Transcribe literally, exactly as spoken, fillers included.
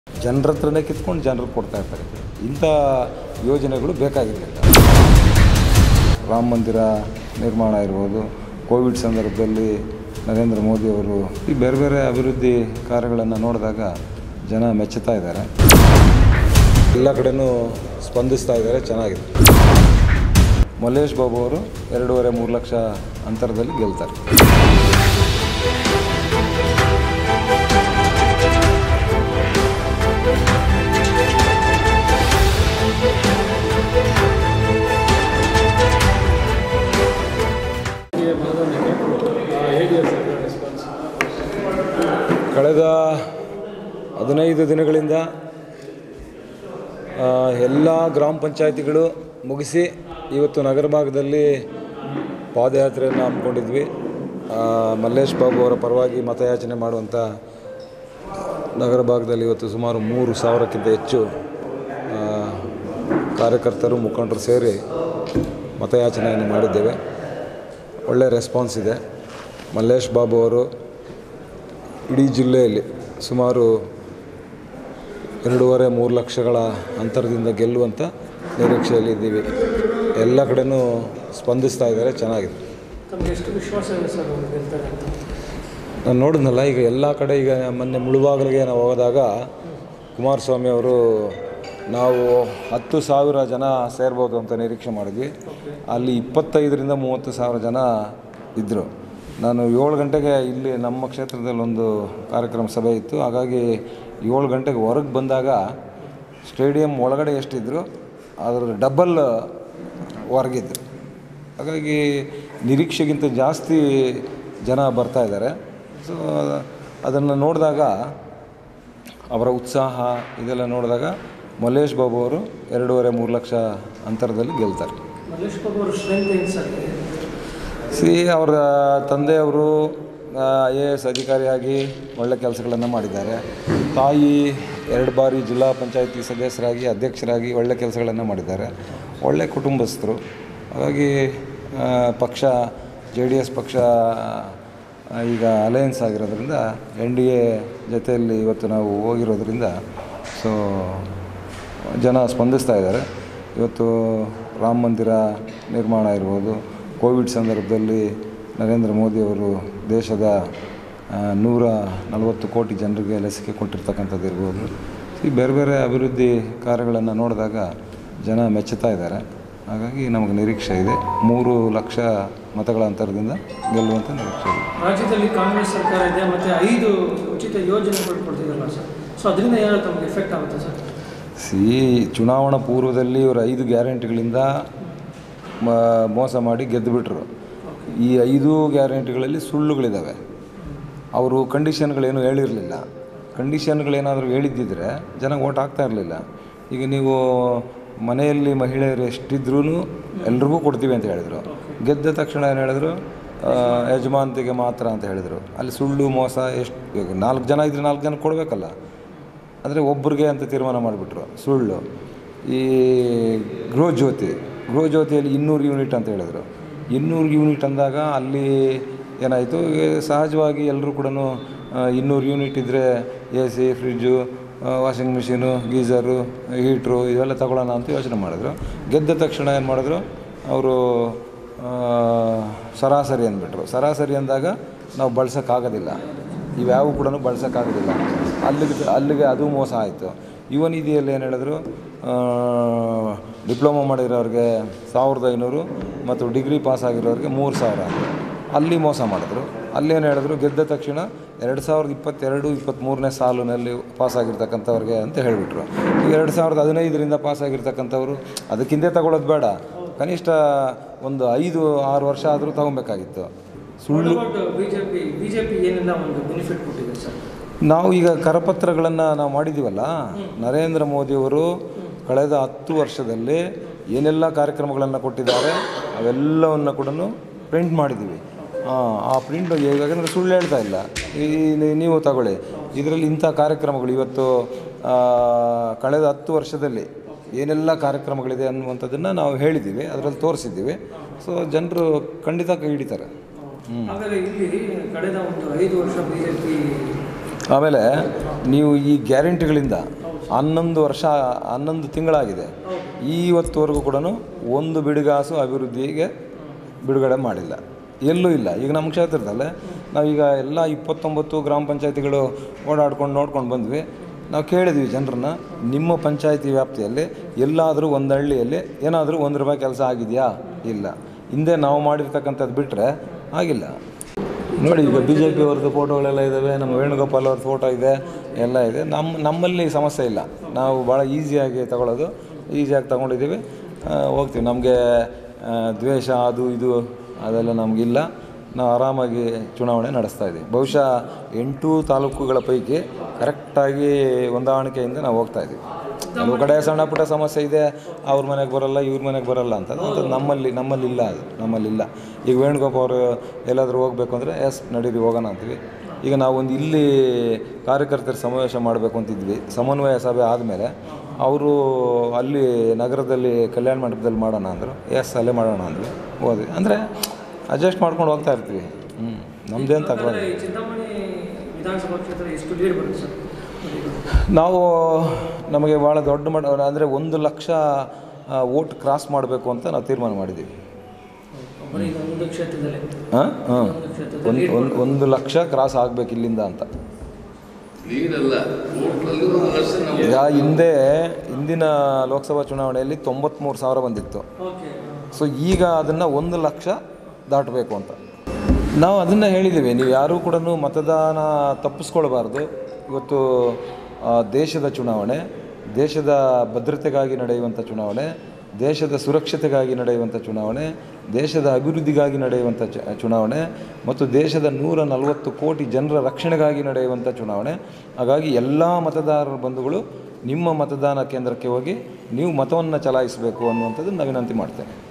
ಜನರ ಹತ್ರನೇ ಕಿತ್ಕೊಂಡು ಜನರಿಗೆ ಕೊಡ್ತಾ ಇರ್ತಾರೆ. ಇಂಥ ಯೋಜನೆಗಳು ಬೇಕಾಗಿರಲಿಲ್ಲ. ರಾಮ ಮಂದಿರ ನಿರ್ಮಾಣ ಇರ್ಬೋದು, ಕೋವಿಡ್ ಸಂದರ್ಭದಲ್ಲಿ ನರೇಂದ್ರ ಮೋದಿಯವರು ಈ ಬೇರೆ ಬೇರೆ ಅಭಿವೃದ್ಧಿ ಕಾರ್ಯಗಳನ್ನು ನೋಡಿದಾಗ ಜನ ಮೆಚ್ಚುತ್ತಾ ಇದ್ದಾರೆ. ಎಲ್ಲ ಕಡೆಯೂ ಸ್ಪಂದಿಸ್ತಾ ಇದ್ದಾರೆ. ಚೆನ್ನಾಗಿದೆ. ಮಲ್ಲೇಶ್ ಬಾಬು ಅವರು ಎರಡೂವರೆ ಮೂರು ಲಕ್ಷ ಅಂತರದಲ್ಲಿ ಗೆಲ್ತಾರೆ. ಕಳೆದ ಹದಿನೈದು ದಿನಗಳಿಂದ ಎಲ್ಲ ಗ್ರಾಮ ಪಂಚಾಯಿತಿಗಳು ಮುಗಿಸಿ ಇವತ್ತು ನಗರ ಭಾಗದಲ್ಲಿ ಪಾದಯಾತ್ರೆಯನ್ನು ಹಮ್ಮಿಕೊಂಡಿದ್ವಿ. ಮಲ್ಲೇಶ್ ಬಾಬು ಅವರ ಪರವಾಗಿ ಮತಯಾಚನೆ ಮಾಡುವಂಥ ನಗರ ಭಾಗದಲ್ಲಿ ಇವತ್ತು ಸುಮಾರು ಮೂರು ಸಾವಿರಕ್ಕಿಂತ ಹೆಚ್ಚು ಕಾರ್ಯಕರ್ತರು ಮುಖಂಡರು ಸೇರಿ ಮತಯಾಚನೆಯನ್ನು ಮಾಡಿದ್ದೇವೆ. ಒಳ್ಳೆಯ ರೆಸ್ಪಾನ್ಸ್ ಇದೆ. ಮಲ್ಲೇಶ್ ಬಾಬು ಅವರು ಇಡೀ ಜಿಲ್ಲೆಯಲ್ಲಿ ಸುಮಾರು ಎರಡೂವರೆ ಮೂರು ಲಕ್ಷಗಳ ಅಂತರದಿಂದ ಗೆಲ್ಲುವಂಥ ನಿರೀಕ್ಷೆಯಲ್ಲಿ ಇದ್ದೀವಿ. ಎಲ್ಲ ಕಡೆಯೂ ಸ್ಪಂದಿಸ್ತಾ ಇದ್ದಾರೆ. ಚೆನ್ನಾಗಿದೆ. ನಾನು ನೋಡಿದ್ನಲ್ಲ, ಈಗ ಎಲ್ಲ ಕಡೆ ಈಗ ಮೊನ್ನೆ ಮುಳುಬಾಗಿಲಿಗೆ ನಾವು ಹೋದಾಗ ಕುಮಾರಸ್ವಾಮಿ ಅವರು ನಾವು ಹತ್ತು ಸಾವಿರ ಜನ ಸೇರ್ಬೋದು ಅಂತ ನಿರೀಕ್ಷೆ ಮಾಡಿದ್ವಿ. ಅಲ್ಲಿ ಇಪ್ಪತ್ತೈದರಿಂದ ಮೂವತ್ತು ಸಾವಿರ ಜನ ಇದ್ದರು. ನಾನು ಏಳು ಗಂಟೆಗೆ ಇಲ್ಲಿ ನಮ್ಮ ಕ್ಷೇತ್ರದಲ್ಲಿ ಒಂದು ಕಾರ್ಯಕ್ರಮ ಸಭೆ ಇತ್ತು. ಹಾಗಾಗಿ ಏಳು ಗಂಟೆಗೆ ಹೊರಗೆ ಬಂದಾಗ ಸ್ಟೇಡಿಯಂ ಒಳಗಡೆ ಎಷ್ಟಿದ್ರು ಅದರ ಡಬಲ್ ಹೊರಗಿದ್ರು. ಹಾಗಾಗಿ ನಿರೀಕ್ಷೆಗಿಂತ ಜಾಸ್ತಿ ಜನ ಬರ್ತಾ ಇದ್ದಾರೆ. ಸೊ ಅದನ್ನು ನೋಡಿದಾಗ ಅವರ ಉತ್ಸಾಹ ಇದೆಲ್ಲ ನೋಡಿದಾಗ ಮಲ್ಲೇಶ್ ಬಾಬು ಅವರು ಎರಡೂವರೆ ಮೂರು ಲಕ್ಷ ಅಂತರದಲ್ಲಿ ಗೆಲ್ತಾರೆ. ಮಲ್ಲೇಶ್ ಬಾಬು ಅವರು ಸ್ಟ್ರೆಂತ್ ಏನು ಸರ್? ಸಿ ಅವರ ತಂದೆಯವರು ಐ ಎ ಎಸ್ ಅಧಿಕಾರಿಯಾಗಿ ಒಳ್ಳೆ ಕೆಲಸಗಳನ್ನು ಮಾಡಿದ್ದಾರೆ. ತಾಯಿ ಎರಡು ಬಾರಿ ಜಿಲ್ಲಾ ಪಂಚಾಯತಿ ಸದಸ್ಯರಾಗಿ ಅಧ್ಯಕ್ಷರಾಗಿ ಒಳ್ಳೆ ಕೆಲಸಗಳನ್ನು ಮಾಡಿದ್ದಾರೆ. ಒಳ್ಳೆ ಕುಟುಂಬಸ್ಥರು. ಹಾಗಾಗಿ ಪಕ್ಷ ಜೆ ಡಿ ಎಸ್ ಪಕ್ಷ ಈಗ ಅಲಯನ್ಸ್ ಆಗಿರೋದ್ರಿಂದ ಎನ್ ಡಿ ಎ ಜೊತೆಯಲ್ಲಿ ಇವತ್ತು ನಾವು ಹೋಗಿರೋದ್ರಿಂದ ಸೊ ಜನ ಸ್ಪಂದಿಸ್ತಾ ಇದ್ದಾರೆ. ಇವತ್ತು ರಾಮ ಮಂದಿರ ನಿರ್ಮಾಣ ಇರ್ಬೋದು, ಕೋವಿಡ್ ಸಂದರ್ಭದಲ್ಲಿ ನರೇಂದ್ರ ಮೋದಿಯವರು ದೇಶದ ನೂರ ನಲವತ್ತು ಕೋಟಿ ಜನರಿಗೆ ಲಸಿಕೆ ಕೊಟ್ಟಿರ್ತಕ್ಕಂಥದ್ದು ಇರ್ಬೋದು. ಈ ಬೇರೆ ಬೇರೆ ಅಭಿವೃದ್ಧಿ ಕಾರ್ಯಗಳನ್ನು ನೋಡಿದಾಗ ಜನ ಮೆಚ್ಚುತ್ತಾ ಇದ್ದಾರೆ. ಹಾಗಾಗಿ ನಮಗೆ ನಿರೀಕ್ಷೆ ಇದೆ. ಮೂರು ಲಕ್ಷ ಮತಗಳ ಅಂತರದಿಂದ ಗೆಲ್ಲುವಂಥ ನಿರೀಕ್ಷೆ ಇದೆ. ರಾಜ್ಯದಲ್ಲಿ ಕಾಂಗ್ರೆಸ್ ಸರ್ಕಾರ ಇದೆ ಮತ್ತು ಐದು ಉಚಿತ ಯೋಜನೆಗಳು ಕೊಡ್ತಿದ್ದಾರಲ್ಲ ಸರ್, ಸೊ ಅದರಿಂದ ಏನಾದ್ರು ತಮಗೆ ಎಫೆಕ್ಟ್ ಆಗುತ್ತೆ ಸರ್? ಸಿ ಚುನಾವಣಾ ಪೂರ್ವದಲ್ಲಿ ಇವರು ಐದು ಗ್ಯಾರಂಟಿಗಳಿಂದ ಮೋಸ ಮಾಡಿ ಗೆದ್ದುಬಿಟ್ರು. ಈ ಐದು ಗ್ಯಾರಂಟಿಗಳಲ್ಲಿ ಸುಳ್ಳುಗಳಿದ್ದಾವೆ. ಅವರು ಕಂಡೀಷನ್ಗಳೇನು ಹೇಳಿರಲಿಲ್ಲ. ಕಂಡೀಷನ್ಗಳೇನಾದರೂ ಹೇಳಿದ್ದಿದ್ರೆ ಜನ ಓಟ್ ಹಾಕ್ತಾ ಇರಲಿಲ್ಲ. ಈಗ ನೀವು ಮನೆಯಲ್ಲಿ ಮಹಿಳೆಯರು ಎಷ್ಟಿದ್ರೂ ಎಲ್ರಿಗೂ ಕೊಡ್ತೀವಿ ಅಂತ ಹೇಳಿದರು. ಗೆದ್ದ ತಕ್ಷಣ ಏನು ಹೇಳಿದ್ರು, ಯಜಮಾನತಿಗೆ ಮಾತ್ರ ಅಂತ ಹೇಳಿದರು. ಅಲ್ಲಿ ಸುಳ್ಳು ಮೋಸ ಎಷ್ಟು, ಈಗ ನಾಲ್ಕು ಜನ ಇದ್ದರೆ ನಾಲ್ಕು ಜನ ಕೊಡಬೇಕಲ್ಲ, ಅಂದರೆ ಒಬ್ಬರಿಗೆ ಅಂತ ತೀರ್ಮಾನ ಮಾಡಿಬಿಟ್ರು. ಸುಳ್ಳು. ಈ ಗೃಹ ಜ್ಯೋತಿ ಗೃಹ ಜ್ಯೋತಿಯಲ್ಲಿ ಇನ್ನೂರು ಯೂನಿಟ್ ಅಂತ ಹೇಳಿದರು. ಇನ್ನೂರು ಯೂನಿಟ್ ಅಂದಾಗ ಅಲ್ಲಿ ಏನಾಯಿತು, ಸಹಜವಾಗಿ ಎಲ್ಲರೂ ಕೂಡ ಇನ್ನೂರು ಯೂನಿಟ್ ಇದ್ದರೆ A C, fridge, washing machine, geyser, heater ಇವೆಲ್ಲ ತಗೊಳ್ಳೋಣ ಅಂತ ಯೋಚನೆ ಮಾಡಿದ್ರು. ಗೆದ್ದ ತಕ್ಷಣ ಏನು ಮಾಡಿದ್ರು, ಅವರು ಸರಾಸರಿ ಅಂದ್ಬಿಟ್ರು. ಸರಾಸರಿ ಅಂದಾಗ ನಾವು ಬಳಸೋಕ್ಕಾಗೋದಿಲ್ಲ, ಇವ್ಯಾವು ಕೂಡ ಬಳಸೋಕ್ಕಾಗೋದಿಲ್ಲ. ಅಲ್ಲಿಗೆ ಅಲ್ಲಿಗೆ ಅದು ಮೋಸ ಆಯಿತು. ಯುವ ನಿಧಿಯಲ್ಲಿ ಏನು ಹೇಳಿದ್ರು, ಡಿಪ್ಲೊಮಾ ಮಾಡಿರೋರಿಗೆ ಸಾವಿರದ ಐನೂರು ಮತ್ತು ಡಿಗ್ರಿ ಪಾಸ್ ಆಗಿರೋರಿಗೆ ಮೂರು ಸಾವಿರ ಅಲ್ಲಿ ಮೋಸ ಮಾಡಿದ್ರು. ಅಲ್ಲೇನು ಹೇಳಿದ್ರು, ಗೆದ್ದ ತಕ್ಷಣ ಎರಡು ಸಾವಿರದ ಇಪ್ಪತ್ತೆರಡು ಇಪ್ಪತ್ತ್ಮೂರನೇ ಸಾಲಿನಲ್ಲಿ ಪಾಸಾಗಿರ್ತಕ್ಕಂಥವ್ರಿಗೆ ಅಂತ ಹೇಳಿಬಿಟ್ರು. ಈಗ ಎರಡು ಸಾವಿರದ ಹದಿನೈದರಿಂದ ಪಾಸಾಗಿರ್ತಕ್ಕಂಥವ್ರು ಅದಕ್ಕಿಂತ ತಗೊಳ್ಳೋದು ಬೇಡ, ಕನಿಷ್ಠ ಒಂದು ಐದು ಆರು ವರ್ಷ ಆದರೂ ತೊಗೊಬೇಕಾಗಿತ್ತು. ಸುಳ್ಳು. B J P B J P ಏನೆಲ್ಲ ಒಂದು ಬೆನಿಫಿಟ್ ಕೊಟ್ಟಿದೆ ಸರ್? ನಾವು ಈಗ ಕರಪತ್ರಗಳನ್ನು ನಾವು ಮಾಡಿದ್ದೀವಲ್ಲ, ನರೇಂದ್ರ ಮೋದಿಯವರು ಕಳೆದ ಹತ್ತು ವರ್ಷದಲ್ಲಿ ಏನೆಲ್ಲ ಕಾರ್ಯಕ್ರಮಗಳನ್ನು ಕೊಟ್ಟಿದ್ದಾರೆ ಅವೆಲ್ಲವನ್ನು ಕೂಡ ಪ್ರಿಂಟ್ ಮಾಡಿದ್ದೀವಿ. ಆ ಪ್ರಿಂಟ್ ಯಾಕಂದರೆ ಸುಳ್ಳು ಹೇಳ್ತಾ ಇಲ್ಲ. ಈ ನೀವು ತಗೊಳ್ಳಿ, ಇದರಲ್ಲಿ ಇಂಥ ಕಾರ್ಯಕ್ರಮಗಳು ಇವತ್ತು ಕಳೆದ ಹತ್ತು ವರ್ಷದಲ್ಲಿ ಏನೆಲ್ಲ ಕಾರ್ಯಕ್ರಮಗಳಿದೆ ಅನ್ನುವಂಥದ್ದನ್ನು ನಾವು ಹೇಳಿದ್ದೀವಿ, ಅದರಲ್ಲಿ ತೋರಿಸಿದ್ದೀವಿ. ಸೊ ಜನರು ಖಂಡಿತ ಕೈ ಹಿಡಿತಾರೆ. ಹಾಗಾದರೆ ಇಲ್ಲಿ ಕಳೆದ ಒಂದು ಐದು ವರ್ಷ ಬಿ ಜೆ ಪಿ ಆಮೇಲೆ ನೀವು ಈ ಗ್ಯಾರಂಟಿಗಳಿಂದ ಹನ್ನೊಂದು ವರ್ಷ ಹನ್ನೊಂದು ತಿಂಗಳಾಗಿದೆ, ಇವತ್ತುವರೆಗೂ ಕೂಡ ಒಂದು ಬಿಡುಗಾಸು ಅಭಿವೃದ್ಧಿಗೆ ಬಿಡುಗಡೆ ಮಾಡಿಲ್ಲ, ಎಲ್ಲೂ ಇಲ್ಲ. ಈಗ ನಮ್ಮ ಕ್ಷೇತ್ರದಲ್ಲೇ ನಾವೀಗ ಎಲ್ಲ ಇಪ್ಪತ್ತೊಂಬತ್ತು ಗ್ರಾಮ ಪಂಚಾಯತಿಗಳು ಓಡಾಡ್ಕೊಂಡು ನೋಡ್ಕೊಂಡು ಬಂದ್ವಿ. ನಾವು ಕೇಳಿದ್ವಿ ಜನರನ್ನ, ನಿಮ್ಮ ಪಂಚಾಯತಿ ವ್ಯಾಪ್ತಿಯಲ್ಲಿ ಎಲ್ಲಾದರೂ ಒಂದು ಹಳ್ಳಿಯಲ್ಲಿ ಏನಾದರೂ ಒಂದು ರೂಪಾಯಿ ಕೆಲಸ ಆಗಿದೆಯಾ? ಇಲ್ಲ. ಹಿಂದೆ ನಾವು ಮಾಡಿರ್ತಕ್ಕಂಥದ್ದು ಬಿಟ್ಟರೆ ಆಗಿಲ್ಲ. ನೋಡಿ, ಈಗ ಬಿ ಜೆ ಪಿ ಅವ್ರದ್ದು ಫೋಟೋಗಳೆಲ್ಲ ಇದ್ದಾವೆ, ನಮ್ಮ ವೇಣುಗೋಪಾಲ್ ಅವ್ರದ್ದು ಫೋಟೋ ಇದೆ, ಎಲ್ಲ ಇದೆ. ನಮ್ಮ ನಮ್ಮಲ್ಲಿ ಸಮಸ್ಯೆ ಇಲ್ಲ, ನಾವು ಭಾಳ ಈಸಿಯಾಗಿ ತಗೊಳ್ಳೋದು, ಈಸಿಯಾಗಿ ತೊಗೊಂಡಿದ್ದೀವಿ, ಹೋಗ್ತೀವಿ. ನಮಗೆ ದ್ವೇಷ ಅದು ಇದು ಅದೆಲ್ಲ ನಮಗಿಲ್ಲ. ನಾವು ಆರಾಮಾಗಿ ಚುನಾವಣೆ ನಡೆಸ್ತಾ ಇದ್ದೀವಿ. ಬಹುಶಃ ಎಂಟು ತಾಲೂಕುಗಳ ಪೈಕಿ ಕರೆಕ್ಟಾಗಿ ಹೊಂದಾಣಿಕೆಯಿಂದ ನಾವು ಹೋಗ್ತಾಯಿದ್ದೀವಿ. ಕೆಲವು ಕಡೆ ಸಣ್ಣ ಪುಟ್ಟ ಸಮಸ್ಯೆ ಇದೆ, ಅವ್ರ ಮನೆಗೆ ಬರೋಲ್ಲ, ಇವ್ರ ಮನೆಗೆ ಬರೋಲ್ಲ ಅಂತ. ಅಂತ ನಮ್ಮಲ್ಲಿ ನಮ್ಮಲ್ಲಿಲ್ಲ ಅದು ನಮ್ಮಲ್ಲಿಲ್ಲ. ಈಗ ವೇಣುಗೋಪಾಲ್ ಅವರು ಎಲ್ಲಾದರೂ ಹೋಗಬೇಕು ಅಂದರೆ ಎಸ್ ನಡೀರಿ ಹೋಗೋಣ ಅಂತೀವಿ. ಈಗ ನಾವು ಒಂದು ಇಲ್ಲಿ ಕಾರ್ಯಕರ್ತರ ಸಮಾವೇಶ ಮಾಡಬೇಕು ಅಂತಿದ್ವಿ. ಸಮನ್ವಯ ಸಭೆ ಆದಮೇಲೆ ಅವರು ಅಲ್ಲಿ ನಗರದಲ್ಲಿ ಕಲ್ಯಾಣ ಮಂಟಪದಲ್ಲಿ ಮಾಡೋಣ ಅಂದರು. ಎಸ್ ಅಲ್ಲೇ ಮಾಡೋಣ ಅಂದ್ವಿ, ಹೋದ್ವಿ. ಅಂದರೆ ಅಡ್ಜಸ್ಟ್ ಮಾಡ್ಕೊಂಡು ಹೋಗ್ತಾ ಇರ್ತೀವಿ. ಹ್ಞೂ ನಮ್ಮದೇನು ತಗೊಳ್ಳೋದು. ನಾವು ನಮಗೆ ಭಾಳ ದೊಡ್ಡ ಮಟ್ಟ ಅಂದರೆ ಒಂದು ಲಕ್ಷ ವೋಟ್ ಕ್ರಾಸ್ ಮಾಡಬೇಕು ಅಂತ ನಾವು ತೀರ್ಮಾನ ಮಾಡಿದ್ದೀವಿ. ಹಾಂ ಹಾಂ ಒಂದು ಒಂದು ಒಂದು ಲಕ್ಷ ಕ್ರಾಸ್ ಆಗಬೇಕು ಇಲ್ಲಿಂದ ಅಂತ. ಈಗ ಹಿಂದೆ ಹಿಂದಿನ ಲೋಕಸಭಾ ಚುನಾವಣೆಯಲ್ಲಿ ತೊಂಬತ್ತ್ಮೂರು ಸಾವಿರ ಬಂದಿತ್ತು. ಸೊ ಈಗ ಅದನ್ನು ಒಂದು ಲಕ್ಷ ದಾಟಬೇಕು ಅಂತ ನಾವು ಅದನ್ನು ಹೇಳಿದ್ದೀವಿ. ನೀವು ಯಾರೂ ಕೂಡ ಮತದಾನ ತಪ್ಪಿಸ್ಕೊಳ್ಬಾರ್ದು. ಇವತ್ತು ದೇಶದ ಚುನಾವಣೆ, ದೇಶದ ಭದ್ರತೆಗಾಗಿ ನಡೆಯುವಂಥ ಚುನಾವಣೆ, ದೇಶದ ಸುರಕ್ಷತೆಗಾಗಿ ನಡೆಯುವಂಥ ಚುನಾವಣೆ, ದೇಶದ ಅಭಿವೃದ್ಧಿಗಾಗಿ ನಡೆಯುವಂಥ ಚುನಾವಣೆ ಮತ್ತು ದೇಶದ ನೂರ ನಲವತ್ತು ಕೋಟಿ ಜನರ ರಕ್ಷಣೆಗಾಗಿ ನಡೆಯುವಂಥ ಚುನಾವಣೆ. ಹಾಗಾಗಿ ಎಲ್ಲ ಮತದಾರರ ಬಂಧುಗಳು ನಿಮ್ಮ ಮತದಾನ ಕೇಂದ್ರಕ್ಕೆ ಹೋಗಿ ನೀವು ಮತವನ್ನು ಚಲಾಯಿಸಬೇಕು ಅನ್ನುವಂಥದ್ದು ನಾನು ವಿನಂತಿ ಮಾಡ್ತೇನೆ.